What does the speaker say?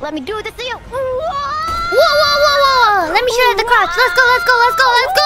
Let me do this to you. Whoa! Let me show you the crotch. Let's go.